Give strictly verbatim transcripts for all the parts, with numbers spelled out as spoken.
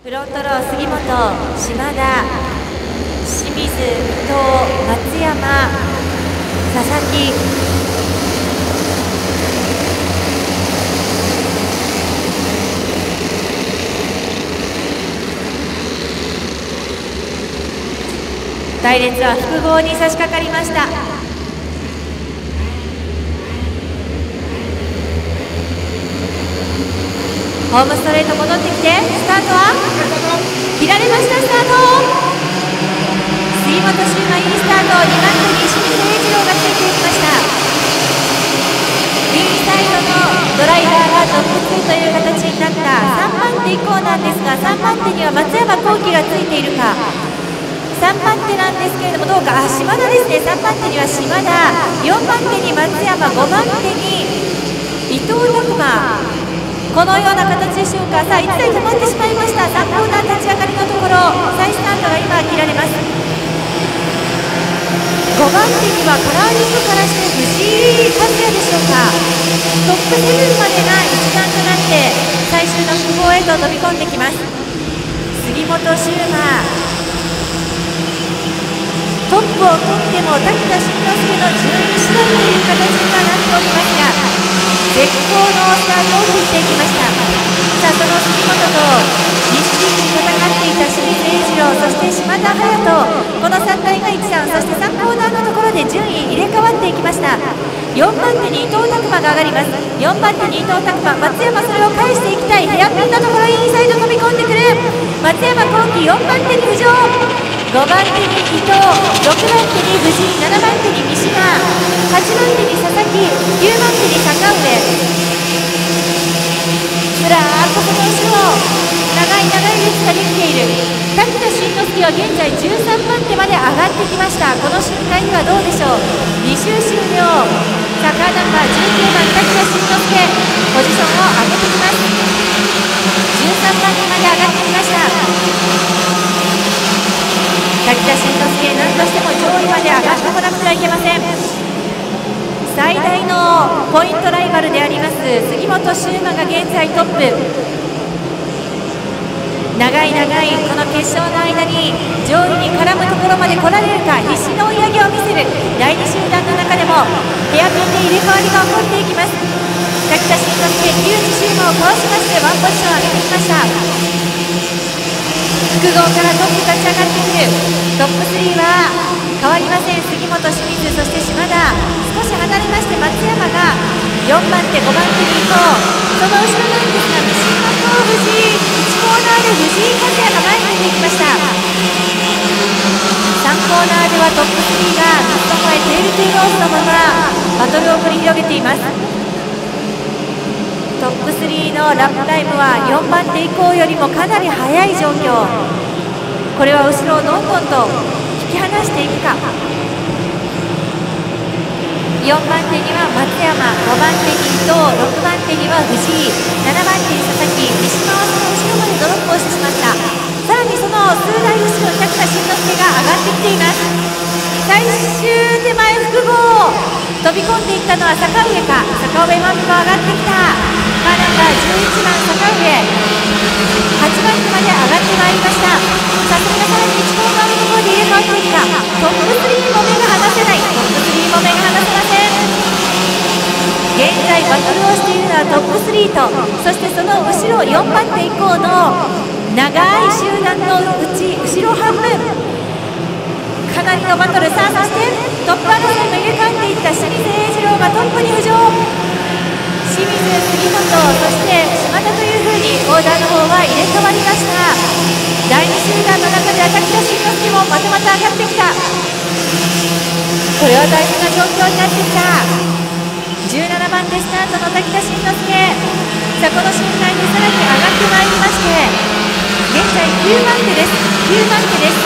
フロントロー杉本、島田、清水、伊藤、松山、佐々木、隊列は複合に差し掛かりました。ホームストレート戻ってきて、スタートは切られました。スタート杉本修馬いいスタート、にばん手に清水英二郎がついていきました。インサイドのドライバーがトップツーという形になったさんばん手以降なんですが、さんばん手には松山幸輝がついているか。さんばん手なんですけれども、どうか、あ、島田ですね。さんばん手には島田、よんばん手に松山、ごばん手に伊藤拓磨、このような形でしょうか。さあいちだい止まってしまいました。さんコーナー立ち上がりのところ、再スタートが今切られます。ごばん手にはカラーリングからして藤井和也でしょうか。トップセブンまでが一段となって最終の複合へと飛び込んできます。杉本修馬、トップを取っても滝田慎之介の順位次第という形にはなっておりますが、絶好のスタートを切っていきました。さあその杉本と一心に戦っていた清水英二郎、そして島田隼人、このさんたいが一段、そしてさんコーナーのところで順位入れ替わっていきました。よんばん手に伊藤拓磨が上がります。よんばん手に伊藤拓磨、松山それを返していきたい。ヘアピンのところインサイド飛び込んでくる松山幸輝、よんばん手に浮上、ごばん手に伊藤、ろくばん手に藤井、ななばん手に三島、はちばん手に佐々木、きゅうばん手に坂上、ずらーっとその後ろ長い長い列ができている。滝田慎之介は現在じゅうさんばん手まで上がってきました。この瞬間にはどうでしょう。に周終了。さあカーナンバーじゅうきゅうばん滝田慎之介、ポジションを上げてきます。じゅうさんばん手まで上がってきました。滝田慎之介、何としても上位まで上がってこなくてはいけません。最大のポイントライバルであります杉本修馬が現在トップ。長い長いこの決勝の間に上位に絡むところまで来られるか、必死の追い上げを見せるだいに集団の中でもヘアピンで入れ替わりが起こっていきます。滝田慎之介、木内修馬をかわしましてワンポジションを上げてきました。複合からトップ立ち上がってくる。トップスリーは変わりません。杉本、清水、そして島田、少し離れまして松山がよんばん手、ごばん手に伊藤、その後ろなんですが三島と藤井、いちコーナーで藤井和也が前に出てきました。さんコーナーではトップスリーがずっと前テールトゥーロースのままバトルを繰り広げています。トップスリーのラップタイムはよんばん手以降よりもかなり速い状況。これは後ろをどんどんと引き離していくか。よんばん手には松山、ごばん手に伊藤、ろくばん手には藤井、ななばん手に佐々木、三島はその後ろまでドロップをしてしまった。さらにその数台後ろに滝田慎之介が上がってきています。最終手前複合、飛び込んでいったのは坂上か。坂上マップが上がってきた。カーナンバーじゅういちばん坂上、はちばん手まで上がってまいりました。さすがさらにいちコーナーのところで入れ替わっていくか。トップスリーも目が離せない。トップスリーも目が離せません。現在バトルをしているのはトップスリーと、そしてその後ろよんばん手以降の長い集団のうち後ろ半分、かなりのバトル。さあそしてトップ争いも入れ替わっていった清水英二郎がトップに浮上。清水、杉本、そして島田というふうにオーダーの方は入れ替わりました。だいに集団の中では滝田慎之介もまたまた上がってきた。これは大事な状況になってきた。じゅうななばん手スタートの滝田慎之介、さあこの瞬間にさらに上がってまいりまして、現在きゅうばん手です。きゅうばん手です。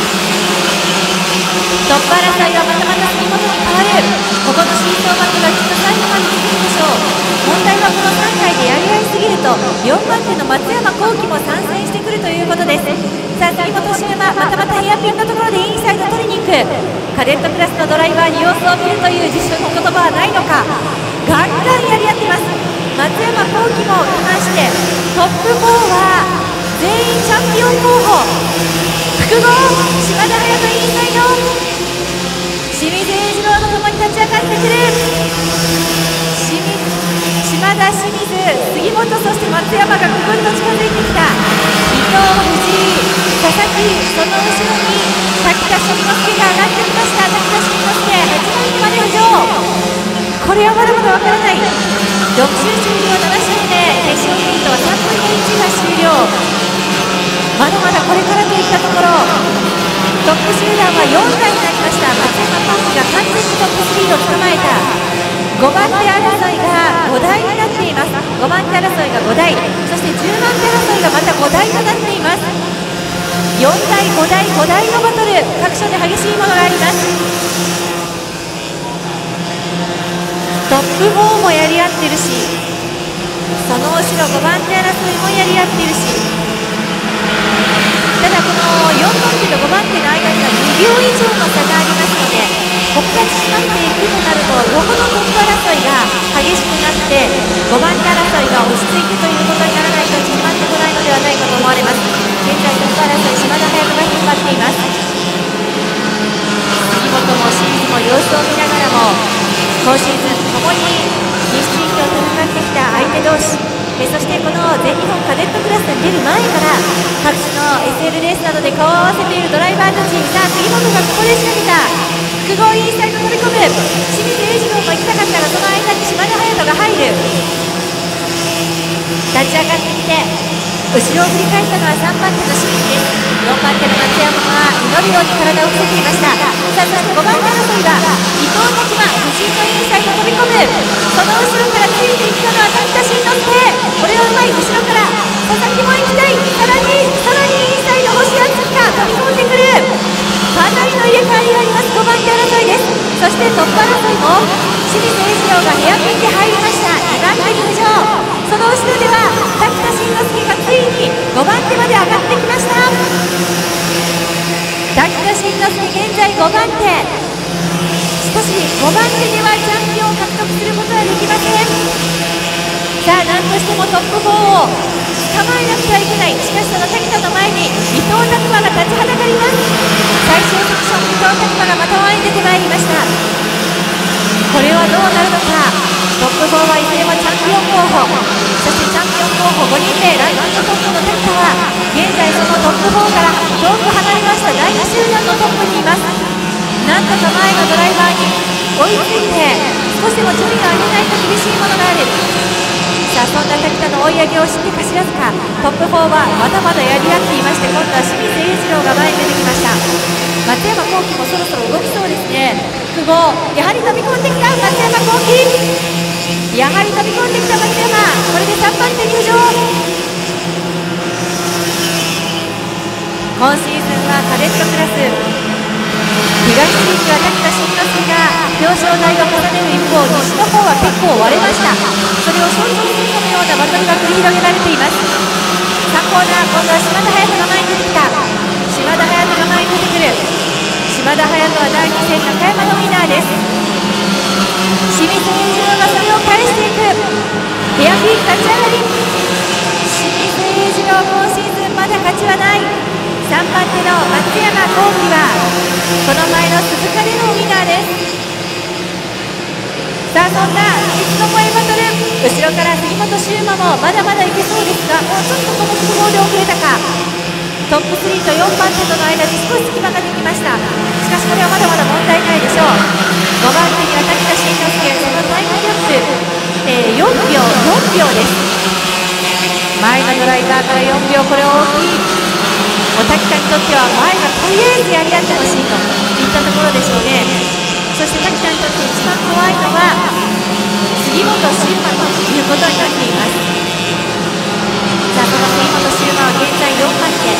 トップ争いはまたまた杉本に変わる。ここのシーソーバトルはきっと最後まで続くでしょう。問題はこのさんかいでやり合いすぎるとよんばん手の松山幸輝も参戦してくるということです。さあ杉本修馬、またまたヘアピンのところでインサイド取りに行く。カデットクラスのドライバーに様子を見るという実証の言葉はないのか。ガンガンやり合ってます。松山幸輝もいまして、トップよんは絶全員チャンピオン候補、複合島田隼人インサイド、清水英二郎とともに立ち上がってくる。清水島田、清水、杉本、そして松山がぐぐっと近づいてきた。伊藤、藤井、佐々木、その後ろに滝田慎之介が上がってきました。滝田慎之介はちばん手まで浮上。これはまだまだわからない。ろく周終了なな周目、決勝ヒートはさんぶんのいちが終了。まだまだこれからといったところ。トップ集団はよんだいになりました。松山コンビが完全にトップスピードを捕まえた。ごばん手争いがごだいになっています。ごばん手争いがごだい、そしてじゅうばん手争いがまたごだいとなっています。よんだい、ごだい、ごだいのバトル、各所で激しいものがあります。トップフォーもやり合ってるし、その後ろごばん手争いもやり合ってるし、ただこのよんばん手とごばん手の間にはにびょう以上の差がありますので、ここが縮まっていくとなると、ここのトップ争いが激しくなってごばん手争いが落ち着いてということにならないと縮まってこないのではないかと思われます。現在トップ争い、島田隼人が引っ張っています。杉本も清水も様子を見ながらも、今シーズンともに西地域を戦ってきた相手同士、えそしてこの全日本カデットクラスに出る前から各種の エスエル レースなどで顔を合わせているドライバーたち。さあ杉本がここで仕掛けた。複合インサイド飛び込む。清水英二郎も行きたかったが、その間に島田隼人が入る。立ち上がってきて後ろを振り返ったのはさんばん手の清水です。よんばん手の松山は祈るように体を伏せていました。さあそしてごばん手争いは伊藤拓磨、藤井のインサイド飛び込む。その後ろからついていったのは滝田慎之介。これはうまい。後ろから佐々木も行きたい。さらにさらにインサイド星敦樹が飛び込んでくる。かなりの入れ替わりがあります。ごばん手争いです。そしてトップ争いも清水英二郎がヘアピンで入りました。にばん手に浮上。その後ろでは滝田慎之介がついにごばん手まで上がってきました。滝田慎之介現在ごばん手。しかしごばん手ではチャンピオンを獲得することはできません。さあ何としてもトップフォーを捕まえなくてはいけない。しかしその滝田の前に伊藤拓磨が立ちはだかります。最終セクション、伊藤拓磨がまた前に出てまいりました。これはどうなるのか。トップフォーはいずれもチャンピオン候補、そしてチャンピオン候補ごにんめ、ランキングトップの滝田は現在そのトップフォーから遠く離れましただいに集団のトップにいます。なんとか前のドライバーに追いついて少しでも距離を上げないと厳しいものがある。さあそんな滝田の追い上げを知ってか知らずか、トップフォーはまだまだやり合っていまして、今度は清水英二郎が前に出てきました。松山幸輝もそろそろ動きそうですね。複合やはり飛び込んできた松山幸輝、やはり飛び込んできた松山、これでさんばん手入場。今シーズンはカデットクラス東地域は滝田慎之介が表彰台を重ねる一方、西の方は結構割れました。それを象徴するかのようなバトルが繰り広げられています。さんコーナー、今度は島田隼人が前に出てきた。島田隼人が前に出てくる。島田隼人はだいに戦中山のウィナーです。清水英二郎がそれを返していく。ヘアピン立ち上がり。清水英二郎今シーズンまだ勝ちはない。さんばん手の松山幸輝はこの前の鈴鹿でのウィナーです。さあそんな三つどもえバトル、後ろから杉本修馬もまだまだいけそうですが、もうちょっとこの複合で遅れたか。トップスリーとよんばん手との間に少し隙間ができました。しかしこれはまだまだ問題ないでしょう。ごばん手には滝田慎之介、そのタイムギャップ、えー、よんびょうよんびょうです。前のドライバーからよんびょう、これは大きい。お滝田にとっては前がとりあえずやり合ってほしいといったところでしょうね。そして滝田にとって一番怖いのは杉本修馬ということになっています。さあその杉本修馬は現在よんばん手。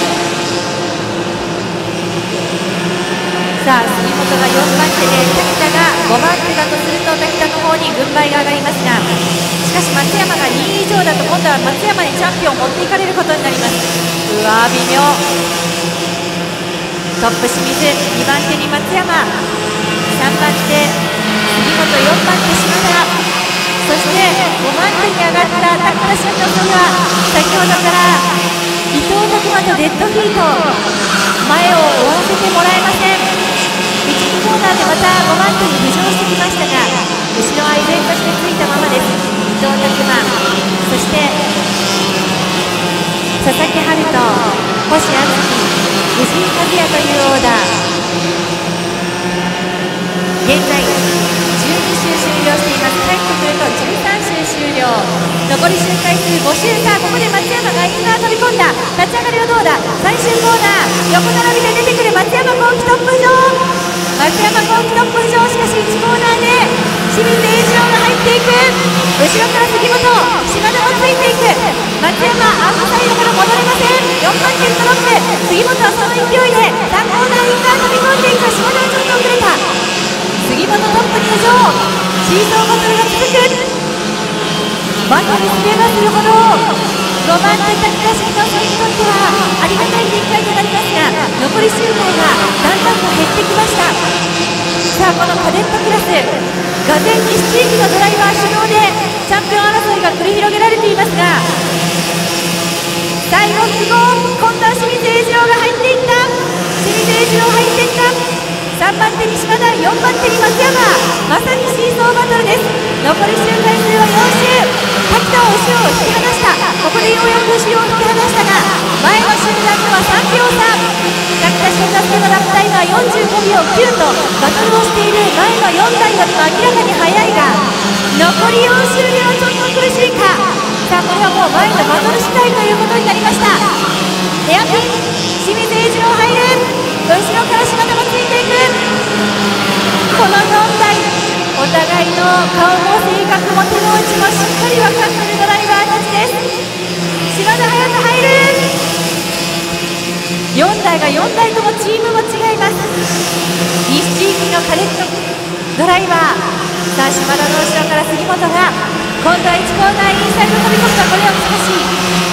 さあ杉本がよんばん手で滝田がごばん手だとすると滝田の方に軍配が上がりますが、しかし松山がにい以上だと今度は松山にチャンピオンを持っていかれることになります。うわー微妙。トップ清水、にばん手に松山、さんばん手杉本、よんばん手島田、そしてごばん手に上がった滝田慎之介は先ほどから伊藤拓山とデッドヒート、前を追わせてもらえません。いち、にコーナーでまたごばん手に浮上してきましたが、後ろは依然としてついたままです。伊藤拓磨、そして佐々木春人、星敦樹、藤井和也というオーダー。現在じゅうに周終了しています。帰ってくるとじゅうさん周終了、残り周回数ご周。さあここで松山がイン側飛び込んだ。立ち上がりはどうだ。最終コーナー横並びで出てくる松山幸輝トップ上、松山幸輝トップ上。しかしいちコーナーで清水英二郎が入っていく。後ろから杉本、島田もついていく。松山アウトサイドから戻れません。よんばん手ドロップ、杉本はその勢いでさんコーナーイン側飛び込んでいく。島田はちょっと遅れた。杉本トップ入場、シーソーバトルが続く。バトルすればするほどごばん手滝田新之助にとってはありがたい展開となりますが、残り周回がだんだんと減ってきました。さあこのカデットクラス、がぜん西地域のドライバー主導でチャンピオン争いが繰り広げられていますが、最後複合、今度は清水英二郎が入っていった。清水英二郎入っていった。さんばん手に島田、よんばん手に松山、まさにシーソーバトルです。残り周回数はよん周。滝田を後ろを引き離した。ここでようやく後ろを引き離したが、前の集団とはさんびょう差。滝田新之助のラップタイムはよんじゅうごびょうきゅうとバトルをしている前のよんだいよりも明らかに速いが、残りよん周ではちょっと苦しいか。さあこれはもう前のバトル次第ということになりました。ヘアピン、清水英二郎入る。後ろから島田もついていく。このよんだい、お互いの顔も性格も手の内もしっかり分かっているドライバーたちです。島田隼人入る。よんだいがよんだいともチームも違います。西地域のカデットドライバー。さあ島田の後ろから杉本が今度はいちコーナーインサイド飛び込むが、これは難しい。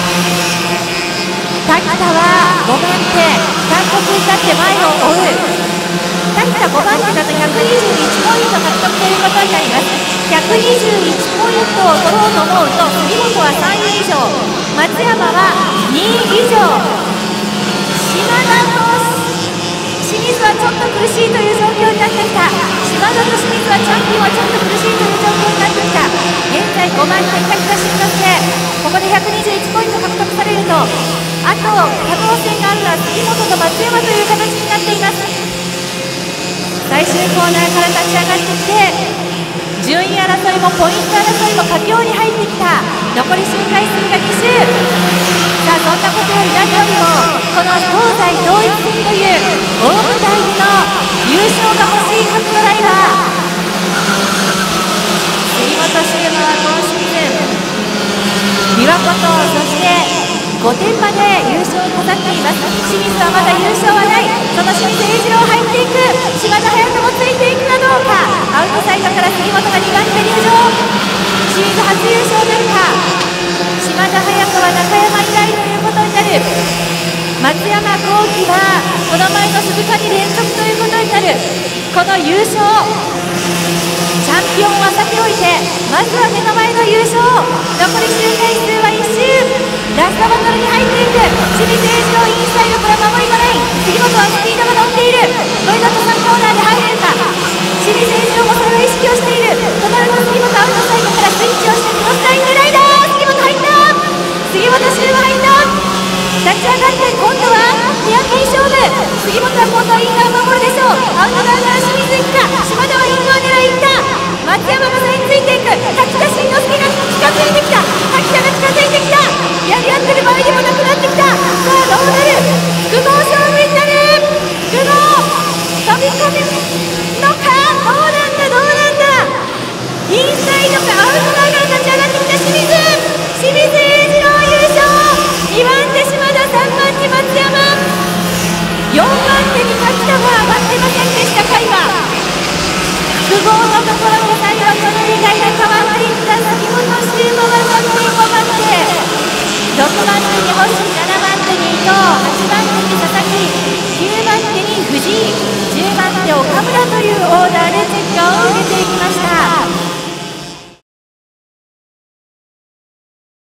滝田はごばん手、韓国に立って前を追う。滝田ごばん手だとひゃくにじゅういちポイント獲得ということになります。ひゃくにじゅういちポイントを取ろうと思うと杉本はさんい以上、松山はにい以上。島田と清水はちょっと苦しいという状況になってきた。島田と清水はチャンピオンはちょっと苦しいという状況になってきた。現在ごばん手滝田新之助、ここでひゃくにじゅういちポイント獲得されるとあと可能性があるのは杉本と松山という形になっています。最終コーナーから立ち上がってきて、順位争いもポイント争いも佳境に入ってきた。残り周回数がに周。さあそんなことより何よりもこの東西統一戦という大舞台での優勝が欲しい各ドライバー。杉本周馬は今シーズン琵琶湖とそしてごてんまで優勝を飾っています。清水はまだ優勝はない。その清水英二郎入っていく。島田隼人もついていくかどうか。アウトサイドから杉本がにばん手入場。清水初優勝なるか。島田隼人は中山以来ということになる。松山幸輝はこの前の鈴鹿に連続ということになる。この優勝、チャンピオンはさておいてまずは目の前の優勝。残り周回数はいっ周。ラストバトルに入っていく。清水英二郎インサイドから守りがない。杉本はスピードが乗っている。これだとさんコーナーで入れるか。清水英二郎もそれを意識をしている。となると杉本アウトサイドからスイッチをしてクロスライン狙いだ。杉本入った。杉本周馬入った。立ち上がって今度はヘアピン勝負。杉本は今度はイン側を守るでしょう。アウト側から清水行くか。島田はイン側狙い行った。松山もそれについていく。滝田新之助が近づいてきた。滝